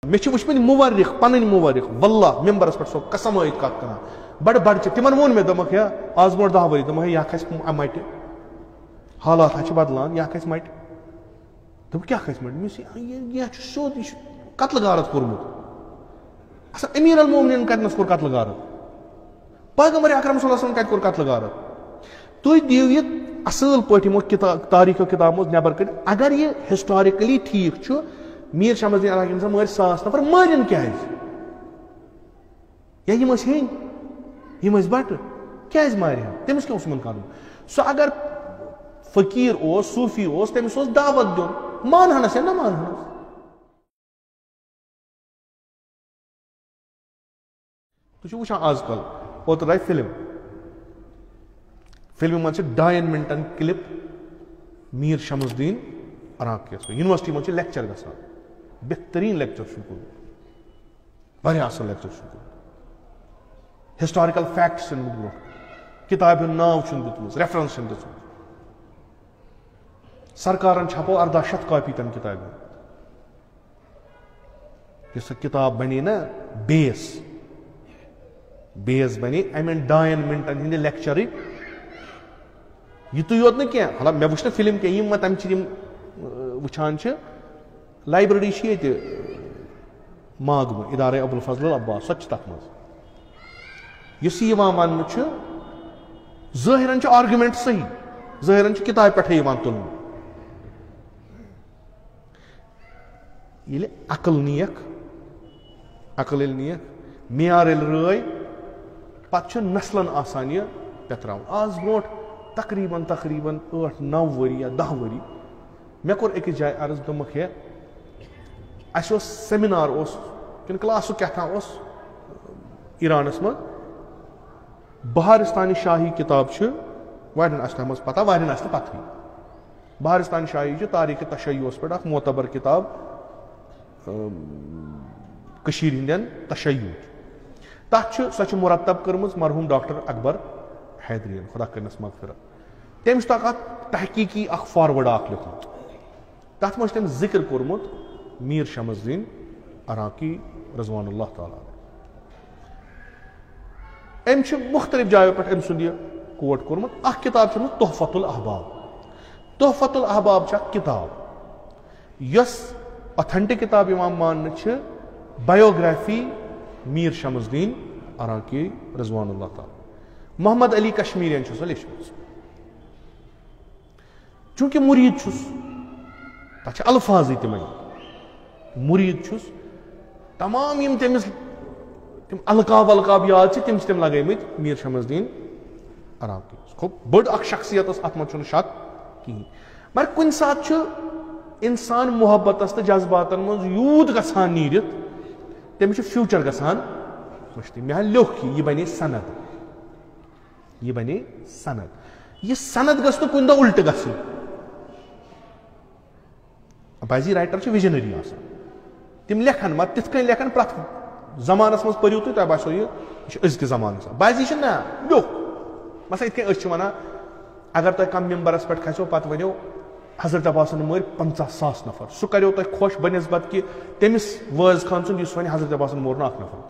مےٚ چھِ وٕچھمٕتۍ مُورِخ پَنٕنۍ مُورِخ واللہ ممبرس پٮ۪ٹھ سۄ قسم ٲیِتھ کَتھ کَران بَڑٕ بَڑچہِ تِمن ووٚن مےٚ دوٚپمَکھ ہے آز برونٛٹھ 10 ؤری دوٚپمَکھ ہے یہِ کھسہِ مَٹہِ حالات چھِ بدلان یہِ کھسہِ مَٹہِ دوٚپُکھ کیٛاہ کھسہِ مَٹہِ مےٚ دوٚپُس یہِ چھُ سیوٚد یہِ چھُ قتلہٕ غارت کوٚرمُت اصل امیٖر المومنیٖن کَتنَس کوٚر قتلہٕ غارت پیغمبر اکرم صلی اللہ علیہ وسلم کَتہِ کوٚر قتلہٕ غارت تُہۍ دِیِو یہِ اصل پٲٹھۍ یِمو تاریٖخو کِتابو منٛز نٮ۪بر کٔڑِتھ اگر یہِ ہسٹورِکلی ٹھیٖک چھُ میٖر شمس الدیٖن عراقی ییٚمہِ ساتہٕ مٲرۍ 100 نفر مٲرِن کیٛازِ یا یِم ٲسۍ ہیٚنۍ یِم ٲسۍ بٹہٕ کیٛازِ مارِہن تٔمِس کیٛاہ اوس یِمن کَرُن سُہ اگر فقیٖر اوس صوٗفی اوس تٔمِس اوس دعوت دیُن مانہنس یا نہ مانہنس تُہۍ چھِو وٕچھان آز کل اوترٕ آیہِ فِلمہِ منٛز چھِ 2 مِنٹن کلپ میٖر شمس الدیٖن عراقی یس یونیورسٹی منٛز چھِ لیکچر گژھان بہتریٖن لیکچر چھُ کوٚرمُت واریاہ اصل لیکچر چھُ کوٚرمُت ہسٹارِکل فیکٹس چھِ نہٕ برونٛٹھ کِتابہِ ہُنٛد ناو چھُنہٕ دِژمٕژ ریفرنس چھِنہٕ دِژمٕژ سرکارن چھاپو 1800 کاپی تمہِ کِتابہِ ہُنٛد یۄس سۄ کِتاب بنے نا بیس بنے امٮ۪ن 2 مِنٹن ہٕنٛدِ لیکچرٕکۍ یِتُے یوت نہٕ کینٛہہ مطلب مےٚ وٕچھ نہٕ فِلم کینٛہہ یِم ما تَمہِ چھِ یِم وٕچھان چھِ لایبرری چھِ ییٚتہِ ماگمہٕ اِدارے ابوالفضل العباس سۄ تہِ چھِ تتھ منٛز یُس یہِ یِوان وننہٕ چھُ ظٲہرن چھُ آرگیومینٹ صحیح ظٲہرن چھُ کِتابہِ پٮ۪ٹھے یِوان تُلنہٕ ییٚلہِ عقل نِیَکھ ییٚلہِ نِیَکھ معیار ییٚلہِ رٲے پتہٕ چھُ نسلن آسان یہِ پٮ۪تراوُن آز برونٛٹھ تقریٖبن 8-9 ؤری یا 10 ؤری مےٚ کوٚر أکِس جایہِ عرض دوٚپمکھ ہے اَسہِ اوس سیمِنار اوس کِنہٕ کلاسُک کیٛاہ تام اوس ایرانس منٛز بہارستانی شاہی کِتاب چھِ واریاہن آسہِ تَتھ منٛز پتہ واریاہن آسہِ نہٕ پتہٕے بہارستانی شاہی چھِ تاریٖخِ تشیعُس پٮ۪ٹھ اکھ معتبر کِتاب کٔشیٖرِ ہِنٛدٮ۪ن تشیعُچ تتھ چھُ سۄ چھِ مُرتب کٔرمٕژ مرحوٗم ڈاکٹر اکبر حیدرین خۄدا کٔرنس مغفرت تٔمۍ چھُ تتھ اکھ تحقیٖقی اکھ فاروٲڈ اکھ لیوٗکھمُت تتھ منٛز چھُ تٔمۍ ذِکر کوٚرمُت میٖر شمس الدیٖن عراقی رضوان اللہ تعالیٰ أمۍ چھُ مُختٔلِف جایو پٮ۪ٹھ أمۍ سُنٛد یہِ کوٹ کوٚرمُت اکھ کِتاب چھِ تحفت الاحباب چھِ اکھ کِتاب یۄس اوتھینٹِک کِتاب یِوان ماننہٕ چھِ بایوگرافی میٖر شمس الدیٖن عراقی رضوان اللہ تعالیٰ محمد علی کشمیٖریَن چھِ سۄ لیچھمٕژ چوٗنٛکہِ مُریٖد چھُس تتھ چھِ الفاظٕے تِمے مُریٖد چھُس تمام یِم تٔمِس تِم القاب یاد چھِ تِم چھِ تٔمۍ لگٲومٕتۍ میٖر شمس الدیٖن عراقی خوب بٔڑ اکھ شخصیت ٲس اتھ منٛز چھُنہٕ شک کِہینۍ مگر کُنہِ ساتہٕ چھُ انسان محبتس تہٕ جذباتن منٛز یوٗت گژھان نیٖرِتھ تٔمِس چھُ فیوٗچر گژھان مٔشتٕے مےٚ لیوٚکھ یہِ بنے سند یہِ سند گٔژھ نہٕ کُنہِ دۄہ اُلٹہٕ گژھٕنۍ بازی رایٹر چھِ وِجنری آسان تِم لیکھن مگر تِتھ کٔنۍ لیکھن پرٛٮ۪تھ زمانس منٛز پٔرِو تُہۍ تۄہہِ باسیو یہِ چھُ أزکہِ زمانس بازی چھِ نہ لیوٚکھ مثلاً یِتھ کٔنۍ أسۍ چھِ ونان اگر تۄہہِ کانٛہہ ممبرس پٮ۪ٹھ کھسیو پتہٕ ؤنِو حضرت عباسن مٲرۍ 50,000 نفر سُہ کریو تۄہہِ خۄش بنسبت کہِ تٔمِس وٲعظ خان سُنٛد یُس وَنہِ حضرت عباسن مور نہٕ اکھ نفر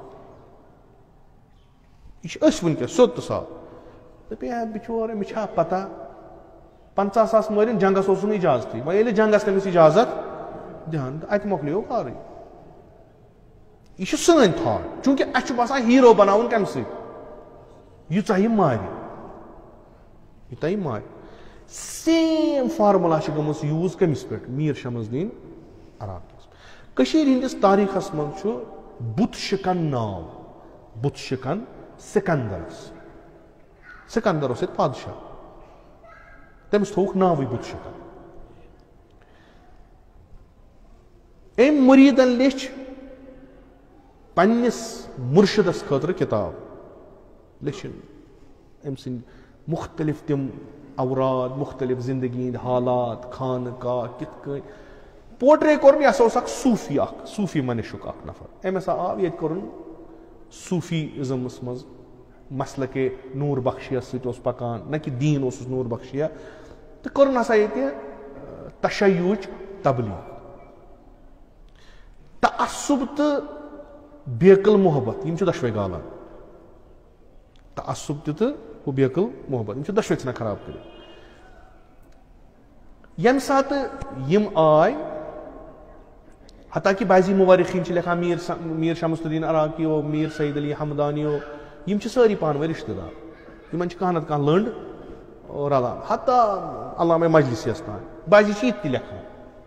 یہِ چھِ أسۍ وٕنکیٚس سیوٚد تہٕ صاف دپے ہے بِچور أمِس چھا پتہ 50,000 مٲرِن جنگس اوسُس نہٕ اِجازتٕے وۄنۍ ییٚلہِ جنگس تٔمِس اِجازت دِہن تہٕ اَتہِ مۄکلیو کارٕے یہِ چھُ سٲنۍ تھاٹ چوٗنٛکہِ اَسہِ چھُ باسان ہیٖرو بناوُن کمہِ سۭتۍ ییٖژاہ یہِ مارِ سیم فارمولا چھِ گٔمٕژ یوٗز کٔمِس پٮ۪ٹھ میٖر شمس الدیٖن عراقیَس کٔشیٖرِ ہِنٛدِس تٲریٖخس منٛز چھُ بُت شِکن ناو بُت شِکن سِکندر اوس ییٚتہِ بادشاہ تٔمِس تھووُکھ ناوٕے بُت شِکن أمۍ مُریٖدن لیٚچھ پننِس مُرشِدس خٲطرٕ کِتاب لیٚچھِن أمۍ سٕنٛدۍ مُختٔلِف تِم اوراد مُختٔلِف زندگی ہٕنٛدۍ حالات خانہٕ کاہ کِتھ کٔنۍ پوٹرے کوٚرُن یہِ ہسا اوس اکھ صوٗفی منشُک اکھ نفر أمۍ ہسا آو ییٚتہِ کوٚرُن صوٗفیزمس منٛز مسلکے نوٗر بخشیس سۭتۍ اوس پکان نہ کہِ دیٖن اوسُس نوٗر بخشیا تہٕ کوٚرُن ہسا ییٚتہِ تشیعُچ تبلیغ تعصب تو بیقل محبت یم دشوے گالان. تعصب تو بیقل محبت یم دشوے ژھنان خراب کر. یم سات یم آئے حتیٰ کہ بعضی مورخین لکھان میر شمس الدین عراقیو, میر سعید علی حمدانیو, یم ساری پانوے رشتہ دار, یمن کانٛہہ نتہٕ کانٛہہ لٔنٛڈ رلان, حتیٰ علامہ مجلسیس تام بعضی یہ تہِ لکھان.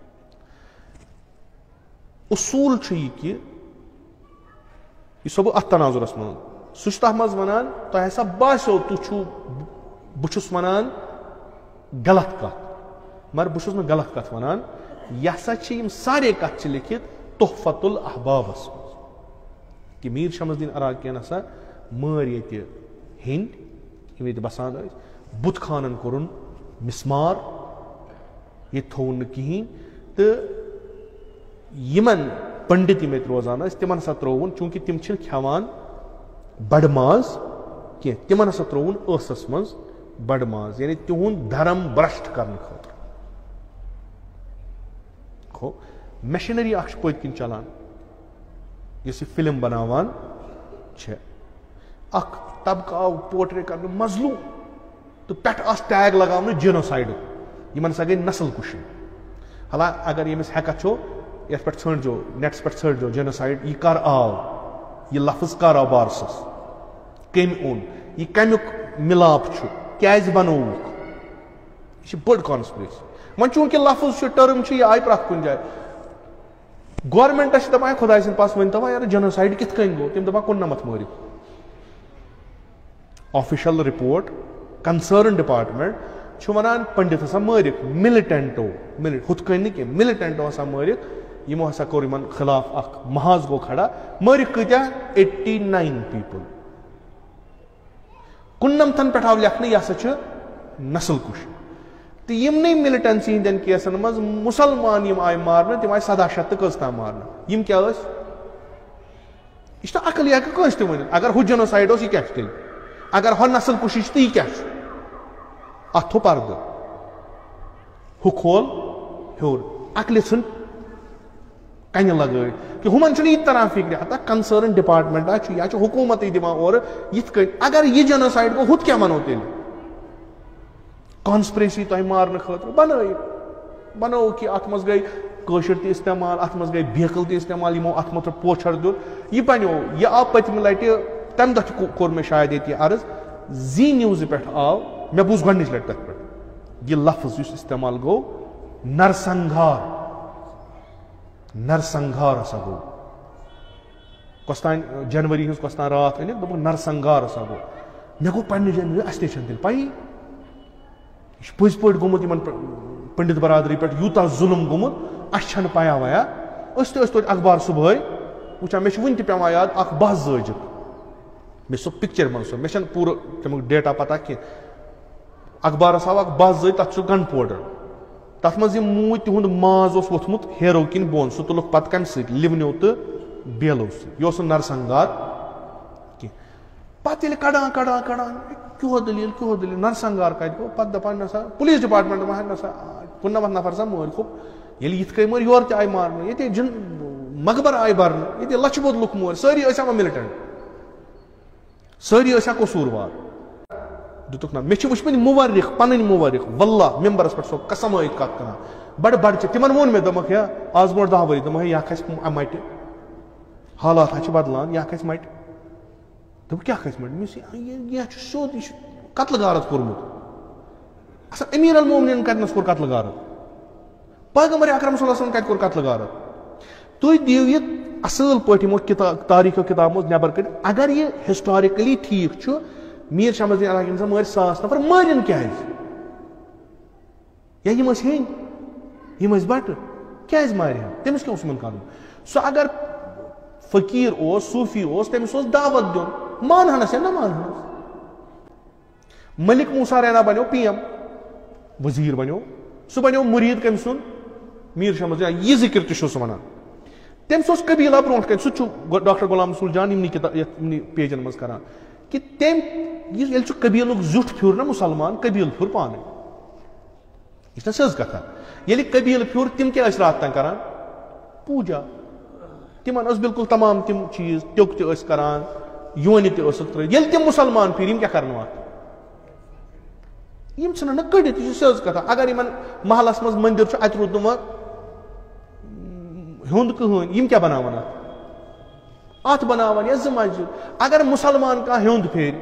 اصوٗل چھُ یہِ کہِ یہ سو بہٕ اتھ تناظرس منٛز سُہ چھُ تتھ منٛز ونان تۄہہِ ہسا باسیو تُہۍ چھُو بہٕ چھُس ونان غلط کتھ, مگر بہٕ چھُس نہٕ غلط کتھ ونان. یہ ہسا چھِ یم سارے کتھ چھِ لیکھِتھ تحفت الاحبابس منٛز کہ میر شمس الدین عراقین ہسا مٲرۍ ییٚتہِ ہیٚنٛدۍ یِم ییٚتہِ بسان ٲسۍ, بُت خانن کوٚرُن مسمار, ییٚتہِ تھوٚوُن نہٕ کِہیٖنۍ, تہٕ یِمن پنڈت یم ییٚتہِ روزان ٲسۍ تِمن ہسا ترٛووُن, چوٗنٛکہِ تِم چھِنہٕ کھٮ۪وان بڑٕ ماز کینٛہہ, تِمن ہسا ترٛووُن ٲسس منٛز بڑٕ ماز, یعنی تِہُنٛد دھرم برٛشٹ کرنہٕ خٲطرٕ. میشنری اکھ چھِ پٔتۍ کِنۍ چلان یۄس یہِ فلم بناوان چھِ, اکھ طبقہٕ آو پورٹرے کرنہٕ مظلوم تہٕ پٮ۪ٹھٕ آسہٕ ٹیگ لگاونہٕ جینوسایڈُک, یِمن ہسا گٔے نسل کُشی. حالانکہ اگر ییٚمِس ہٮ۪کتھ چھو یتھ پٮ۪ٹھ ژھٲنٛڈزیو نیٹس پٮ۪ٹھ ژھٲنٛڈزیو جینوسایڈ, یہِ کر آو, یہِ لفظ کر آو بارسس, کٔمۍ اوٚن, یہِ کمیُک مِلاپ چھُ, کیازِ بنووُکھ, یہِ چھِ بٔڑ کانسپریسی. وۄنۍ چوٗنٛکہِ لفظ چھُ, ٹٔرٕم چھِ, یہِ آیہِ پرٛٮ۪تھ کُنہِ جایہِ. گورمنٹس چھِ دپان خۄداے سٕنٛدۍ پاس ؤنۍتو وۄنۍ یارٕ جینوسایڈ کِتھ کٔنۍ گوٚو, تِم دپان 99 مٲرِکھ. آفیشل رپورٹ کنسٲرن ڈپارٹمنٹ چھُ ونان پنڈت ہسا مٲرِکھ, ملٹنٹو, ہُتھ کٔنۍ نہٕ کینٛہہ, ملٹنٹو ہسا مٲرِکھ, یِمو ہسا کوٚر یِمن خلاف اکھ محاذ گوٚو کھڑا. مٲرِکھ کۭتیاہ؟ 89 پیٖپل. 99 پٮ۪ٹھ آو لیکھنہٕ یہِ ہسا چھُ نسل کُش. تہٕ یِمنٕے ملٹنسی ہٕنٛدٮ۪ن کیسن منٛز مُسلمان یِم آیہِ مارنہٕ, تِم آیہِ 1700 تہٕ کٔژ تام مارنہٕ. یِم کیٛاہ ٲسۍ؟ یہِ چھُ عقل, یہِ ہٮ۪کہِ کٲنٛسہِ تہِ ؤنِتھ. اگر ہُہ جینوسایڈ اوس, یہِ کیٛاہ چھُ تیٚلہِ؟ اگر ہۄ نسل کُشی چھِ تہٕ یہِ کیٛاہ چھُ؟ اتھ تھوٚو پردٕ, ہُہ کھول ہیوٚر, عقلہِ ژھٕن کنہِ لگٲوِتھ, کہِ ہُمن چھُنہٕ یہِ تہِ تران فِکرِ. ہتا کنسٲرن ڈپارٹمنٹا چھُ, یا چھُ حکوٗمتٕے دِوان اورٕ یِتھ کٔنۍ. اگر یہِ جینوسایڈ گوٚو, ہُتھ کیٛاہ وَنو تیٚلہِ؟ کانسپریسی تۄہہِ مارنہٕ خٲطرٕ بنٲیِتھ بنووُکھ کہِ اتھ منٛز گٔے کٲشُر تہِ استعمال, اتھ منٛز گٔے بیکل تہِ استعمال, یِمو اتھ منٛز پوچھر دیُت. یہِ بنیو, یہِ آو پٔتمہِ لٹہِ, تمہِ دۄہ تہِ کوٚر مےٚ شاید ییٚتہِ عرض, زی نِوزِ پٮ۪ٹھ آو, مےٚ بوٗز گۄڈنِچ لٹہِ تتھ پٮ۪ٹھ یہِ لفظ یُس استعمال گوٚو, نرسنگھار. نرسنگھار ہسا گوٚو, کۄس تانۍ جنؤری ہٕنٛز کۄس تانۍ راتھ أنِکھ, دوٚپُکھ نرسنگھار ہسا گوٚو. مےٚ گوٚو پننہِ جایہِ, اَسہِ تہِ چھنہٕ تیٚلہِ پَیی, یہ پٔزۍ پٲٹھۍ گوٚمُت یِمن پنڈت برادری پٮ۪ٹھ یوٗتاہ ظُلم گوٚمُت, اَسہِ چھنہٕ پَیا وَیا. أسۍ تہِ ٲسۍ توتہِ اخبار صُبحٲے وٕچھان. مےٚ چھُ وُنہِ تہِ پیٚوان یاد اکھ بہہ زٲجِکھ, مےٚ چھُ سُہ پِکچر منٛز سُہ, مےٚ چھنہٕ پوٗرٕ تمیُک ڈیٹا پتہ کینٛہہ. اخبارس آو اکھ بہہ زٲج, تتھ چھُ گن پوڈر, تتھ منٛز یِم موٗدۍ تِہُنٛد ماز اوس ووٚتھمُت ہیرو کِنۍ بۄن, سُہ تُلُکھ پتہٕ کمہِ سۭتۍ, لِونیو تہٕ بیلو سۭتۍ. یہِ اوس نہٕ نرسنگھار کینٛہہ. پتہٕ ییٚلہِ کڑان کیٛاہ دٔلیٖل نرسنگھار کتہِ گوٚو, پتہٕ دپان نسا پُلیٖس ڈپارٹمنٹ ما نسا 99 نفر سا مٲرۍکھُکھ. ییٚلہِ یِتھ کٔنۍ مٲرۍ, یورٕ تہِ آیہِ مارنہٕ, ییٚتہِ مقبر آیہِ برنہٕ, ییٚتہِ لچھِ بوٚد لُکھ مٲرۍ, سٲری ٲسۍ ہا ملٹنٹ, سٲری ٲسۍ ہا قصوٗروار. دِتُکھ نہ, مےٚ چھِ وٕچھمٕتۍ مُورِخ, پنٕنۍ مُورِخ, واللہ ممبرس پٮ۪ٹھ سۄ قسم ٲیِتھ کتھ کران, بڑٕ بڑٕ چھِ. تِمن ووٚن مےٚ, دوٚپمکھ ہے آز برونٛٹھ 10 ؤری, دوٚپمکھ ہے یہِ کھسہِ مٹہِ, حالات چھِ بدلان, یہِ کھسہِ مٹہِ. دوٚپُکھ کیٛاہ کھسہِ مٹہِ؟ یہِ چھُ سیوٚد, یہِ چھُ قتلہٕ غارت کوٚرمُت. اصل امیر المومنین کتنس کوٚر قتلہٕ غارت, پیغمبر اکرم صلی اللہ علیہ وسلم کتہِ کوٚر قتلہٕ غارت. تُہۍ دِیِو یہِ اصل پٲٹھۍ یِمو تاریٖخو کِتابو منٛز نٮ۪بر کٔڑِتھ. اگر یہِ ہسٹورِکلی ٹھیٖک چھُ, میٖر شمس الدین عراقین ہسا مٲرۍ 1000 نفر, مٲرِن کیٛازِ؟ یا یِم ٲسۍ ہیٚنٛدۍ, یِم ٲسۍ بٹہٕ, کیٛازِ مارِہن؟ تٔمِس کیٛاہ اوس یِمن کرُن؟ سُہ اگر فقیٖر اوس, صوٗفی اوس, تٔمِس اوس دعوت دیُن, مانہنس یا نہ مانہنس. ملک موسا رینا بنیو PM, وزیٖر بنیو, سُہ بنیو مُریٖد کٔمۍ سُنٛد؟ میٖر شمس الدین. یہِ ذِکر تہِ چھُ سُہ ونان. تٔمِس اوس قبیٖلا برونٛٹھ کَنہِ, سُہ تہِ چھُ ڈاکٹر غلام رسول جان یِمنٕے پیجن منٛز کران, کہِ تٔمۍ ییٚلہِ سُہ قبیٖلُک زیُٹھ پھیوٗر نا مُسلمان, قبیٖل پھیوٗر پانے. یہِ چھِ نا سیٚز کتھا. ییٚلہِ قبیٖلہٕ پھیوٗر, تِم کیٛاہ ٲسۍ راتھ تام کران؟ پوٗجا. تمن اس بالکل تمام تم چیز ٹیوک تہ کران یونہ تہ ترٛٲیِتھ ییٚلہِ تِم مسلمان پھر کیا کرن اتھ یم ژھٕنن نہٕ کٔڑِتھ یہ سیٚز کتھا اگر یمن محلس منٛز مندر چھُ اتہِ روٗد نہٕ وۄنۍ ہیوٚنٛد کٕہٕنۍ یم کیاہ بناون اتھ بناون یا 2 مسجد اگر مسلمان کانٛہہ ہیوٚنٛد پھیرِ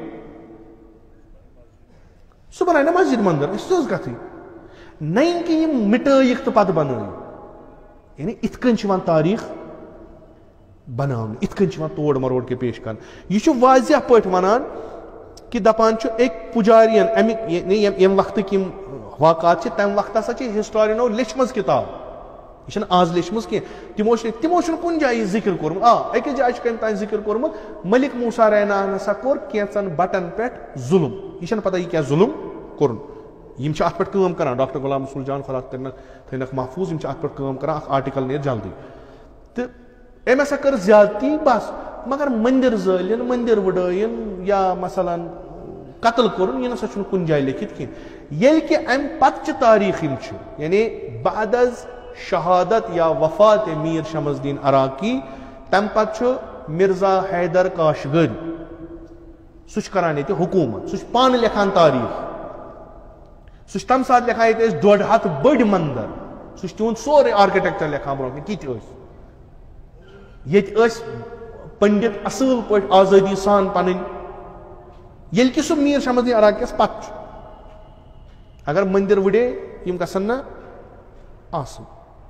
سُہ بناے نا مسجد مندر یہ سیٚز کتھٕے نہیں کہ یم مٹٲیِکھ تہٕ پتہٕ بنٲیِکھ یعنی اِتھ کٔنۍ چھُ یِوان تاریخ بناونہٕ اِتھ کٔنۍ چھُ یِوان توڑ مروڑ کے پیش کرنہٕ یہ چھُ واضح پٲٹھۍ ونان کہ دپان چھُ أکۍ پُجارین امیُک ییٚمہِ وقتٕکۍ یِم واقعات چھِ تمہِ وقتہٕ ہسا چھِ ہسٹورینو لیچھمٕژ کتاب یہ چھنہٕ آز لیچھمٕژ کینٛہہ تِمو چھُنہٕ کُنہِ جایہِ ذکر کوٚرمُت أکِس جایہِ چھُ کٔمۍ تانۍ ذکر کوٚرمُت ملک موسیٰ ریناہن ہسا کوٚر کینٛژن بٹن پٮ۪ٹھ ظُلم یہ چھنہٕ پتہ یہ کیاہ ظُلم کوٚرُن یم چھِ اتھ پٮ۪ٹھ کٲم کران ڈاکٹر غلام رسول جان خدا تھٲینکھ محفوظ یم چھِ اتھ پٮ۪ٹھ کٲم کران اکھ آرٹیکل نیرِ جلدی تہٕ أمۍ ہسا کٔر زیادتی بس مگر مندر زٲلِن مندر وٕڈٲیِن یا مثلاً قتل کوٚرُن یہِ نسا چھُنہٕ کُنہِ جایہِ لیکھِتھ کینٛہہ ییٚلہِ کہِ امہِ پتچہِ تاریخ یم چھِ یعنی بعد از شہادت یا وفات میر شمس الدین عراقی تمہِ پتہٕ چھُ مرزا حیدر کاشگری سُہ چھُ کران ییٚتہِ حکوٗمت سُہ چھُ پانہٕ لیکھان تاریخ سُہ چھُ تمہِ ساتہٕ لیکھان ییٚتہِ ٲسۍ 1.5 ہتھ بٔڑۍ مندر سُہ چھُ تِہُنٛد سورُے آرکِٹیکچر لیکھان برونٛہہ کِنۍ کِتھ ٲسۍ ییٚتہِ ٲسۍ پنڈت اصل پٲٹھۍ آزٲدی سان پنٕنۍ ییٚلہِ کہِ سُہ میر شمس الدین عراقیَس پتہٕ چھُ اگر مندر وٕڈے یم گژھن نہٕ آسٕنۍ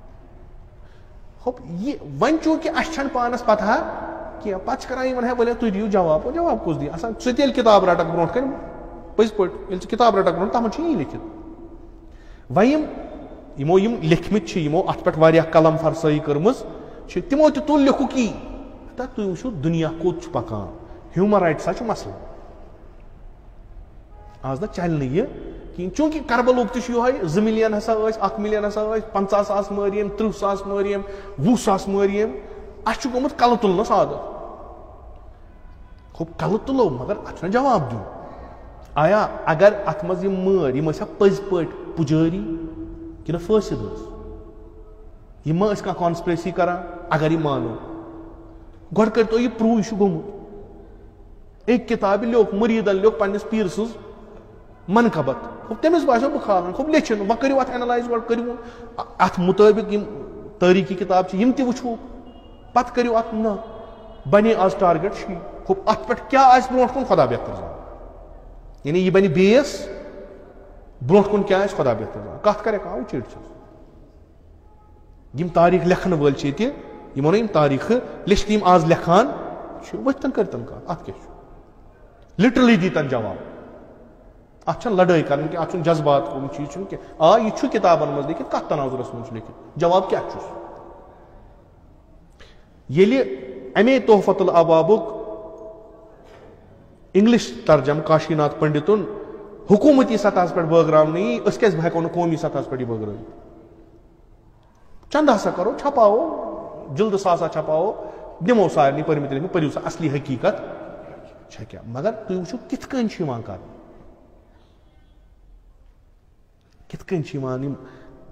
یہ وۄنۍ چوٗنٛکہِ اَسہِ چھنہٕ پانس پتہ کینٛہہ پتہٕ چھِ کران یِمن ہے ؤلِو تُہۍ دِیِو جواب جواب کُس دِی آسان ژٕ تہِ ییٚلہِ کِتاب رٹکھ برونٛٹھ کنہِ پٔزۍ پٲٹھۍ ییٚلہِ ژٕ کِتاب رٹکھ برونٛٹھ تتھ منٛز چھُ یی لیکھِتھ وۄنۍ یِمو یم لیکھمٕتۍ چھِ یِمو اتھ پٮ۪ٹھ واریاہ قلم فرسٲیی کٔرمٕژ چھِ تِمو تہِ تُل لیکھُکھ یی تہٕ تُہۍ وٕچھِو دُنیا کوٚت چھُ پکان ہیوٗمن رایٹسا چھُ مسلہٕ آز نہ چلہِ نہٕ یہِ کِہیٖنۍ چوٗنٛکہِ کربلُک تہِ چھُ یِہوے 2 ملین ہسا ٲسۍ 1 ملین ہسا ٲسۍ 50 ساس مٲرۍ أمۍ 30 ساس مٲرۍ أمۍ 20 ساس مٲرۍ أمۍ اَسہِ چھُ گوٚمُت کلہٕ تُلنس عادت کلہٕ تُلو مگر اتھ چھُنہ جواب دیُن آیا اگر اتھ منٛز یِم مٲرۍ یِم ٲسیا پٔزۍ پٲٹھۍ پُجٲری کِنہٕ فٲسِد ٲسۍ یِم ما ٲسۍ کانٛہہ کانسپریسی کران اگر یہِ مانو گۄڈٕ کٔرۍتو یہِ پرٛوٗو یہِ چھُ گوٚمُت أکۍ کِتابہِ لیوٚکھ مُریٖدن لیوٚکھ پننِس پیٖر سٕنٛز منقبت تٔمِس باسیو بہٕ کھالان لیٚچھِن وۄنۍ کٔرِو اتھ اینلایز گۄڈٕ کٔرِو اتھ مُطٲبِق یِم تٲریٖخی کِتاب چھِ یِم تہِ وٕچھوُکھ پتہٕ کٔرِو اتھ نہ بنے آز ٹارگیٹ شی اتھ پٮ۪ٹھ کیاہ آسہِ برونٛٹھ کُن خۄدا بہتر زانہِ یعنی یہِ بنہِ بیس برونٛٹھ کُن کیاہ آسہِ خۄدا بہتر زانہِ کتھ کرِ کانٛہہ چِڑ چھِ یم تاریخ لیکھن وٲلۍ چھِ ییٚتہِ یِمو نہٕ یم تاریخہٕ لیٚچھتھ یم آز لیکھان چھِ ؤتھۍ تن کٔرتن کتھ اتھ کیاہ چھُ لٹرلی دیٖتن جواب اتھ چھنہٕ لڑٲے کرٕنۍ کینٛہہ اتھ چھُنہٕ جذبات کُن چیٖز چھُنہٕ کینٛہہ یہِ چھُ کِتابن منٛز لیکھِتھ کتھ تناظرس منٛز چھُ لیکھِتھ جواب کیاہ چھُس ییٚلہِ امے تحفت الابابُک انگلش ترجم کاشی ناتھ پنڈتن حکومتی سطحس پٮ۪ٹھ بٲگراونہٕ یی أسۍ کیازِ ہٮ۪کو نہٕ قومی سطحس پٮ۪ٹھ یہِ بٲگرٲوِتھ چند ہسا کرو چھپاوو جلدٕ ساسا چھپاوو دِمو سارنٕے پٔرمٕتۍ لیکھمٕتۍ پٔرِو سا اصلی حقیٖقت چھےٚ کیٛاہ مگر تُہۍ وٕچھِو کِتھ کٔنۍ چھُ یِوان کرنہٕ کِتھ کٔنۍ چھِ یِوان یِم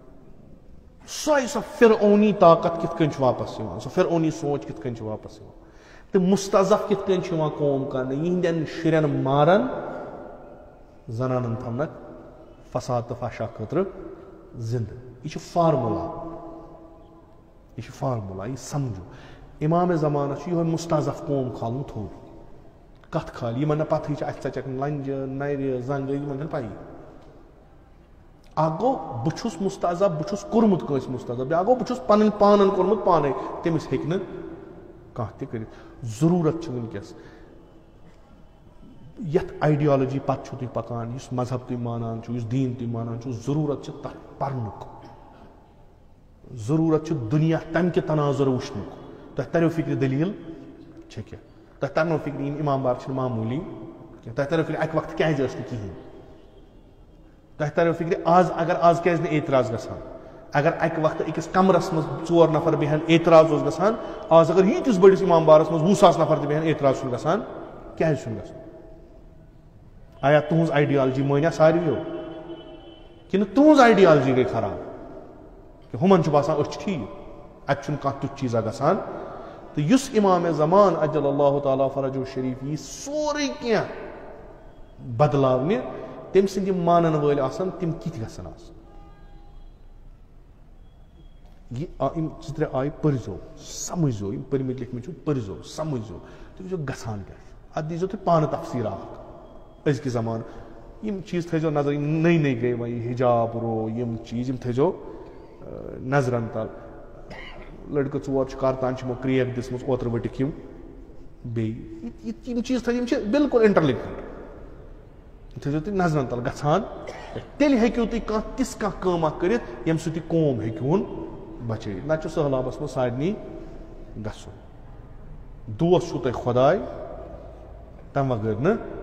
سۄ فرعونی طاقت کِتھ کٔنۍ چھُ واپس یِوان سۄ فرعونی سونٛچ کِتھ کٔنۍ چھِ واپس یِوان تہٕ مُستضف کِتھ کٔنۍ چھُ یِوان قوم کرنہٕ یِہنٛدٮ۪ن شُرٮ۪ن مارن زنانن تھاونکھ فساد تہٕ فحشا خٲطرٕ زندٕ یہِ چھُ فارمولا یہِ سمجھو امام زمانس چھُ یِہوے مستضف قوم کھالُن تھوٚد کتھ کھالہِ یِمن نہٕ پتہٕے چھِ اَتھِ ژَچَکھ لنجہِ نرِ زنگہٕ یِمن چھنہٕ پیی اکھ گوٚو بہٕ چھُس مستضف بہٕ چھُس کوٚرمُت کٲنٛسہِ مستضف بیٛاکھ گوٚو بہٕ چھُس پنٕنۍ پانن کوٚرمُت پانے تٔمِس ہیٚکہِ نہٕ کانٛہہ تہِ کٔرِتھ ضروٗرت چھِ وٕنکیٚس یتھ آیڈیالجی پتہٕ چھُو تُہۍ پکان یُس مذہب تُہۍ مانان چھُو یُس دیٖن تُہۍ مانان چھُو ضروٗرت چھِ تتھ پرنُک ضروٗرت چھُ دُنیا تمہِ کہِ تناظر وٕچھنُک تۄہہِ تریو فکرِ دٔلیٖل چھےٚ کیٛاہ تۄہہِ ترنو فکرِ یِم امام بار چھِنہٕ معموٗلی کینٛہہ تۄہہِ تریو فکرِ اکہِ وقتہٕ کیازِ ٲس نہٕ کِہینۍ تۄہہِ تریو فکرِ آز کیازِ نہٕ اعتراض گژھان اگر اکہِ وقتہٕ أکِس کمرس منٛز 4 نفر بیٚہن اعتراض اوس گژھان آز اگر ییٖتِس بٔڑِس امام بارس منٛز 20,000 نفر تہِ بیٚہن اعتراض چھُنہٕ گژھان کیازِ چھُنہٕ گژھان آیا تُہنٛز آیڈیالجی مٲنیا ساروِیو کِنہٕ تُہنٛز آیڈیالجی گٔے خراب کہ ہُمن چھُ باسان أسۍ چھِ ٹھیٖک اتہِ چھُنہٕ کانٛہہ تیُتھ چیٖزا گژھان تو یس امام زمان اجل اللہ تعالیٰ فرجہ شریف یہ سورے کینٛہہ بدلاونہِ تٔمۍ سٕنٛدۍ یِم مانن وٲلۍ آسن تِم کِتھ گژھن آسٕنۍ یِم زٕ ترٛےٚ آیہِ پٔرزیو سمجھزیو یِم پٔرمٕتۍ لیکھمٕتۍ چھِو پٔرزیو سمجھزیو تُہۍ وٕچھِو گژھان کیٛاہ چھُ اتھ دیٖزیو تُہۍ پانہٕ تفصیٖلات أزکہِ زمانہٕ یِم چیٖز تھٲیزیو نظر یِم نٔے نٔے گٔے وۄنۍ یہِ حجاب رو یِم چیٖز یِم تھٲیزیو نظرن تل لڑکہٕ ژور چھِ کرتان چھِ یِمو کرٛیک دِژمٕژ اوترٕ ؤٹِکھ یِم بیٚیہِ یِم چیٖز تھٲیزِ یِم چھِ بِلکُل انٹرلِنکڈ یِم تھٲیزیو تُہۍ نظرن تل گژھان تیٚلہِ ہیٚکِو تُہۍ کانٛہہ تِژھ کانٛہہ کٲمہ کٔرِتھ ییٚمہِ سۭتۍ یہِ قوم ہیٚکِہُن بچٲیِتھ نتہٕ چھُ سہلابس منٛز سارنٕے گژھُن دوست چھُو تۄہہِ خۄداے تمہِ وغٲر نہٕ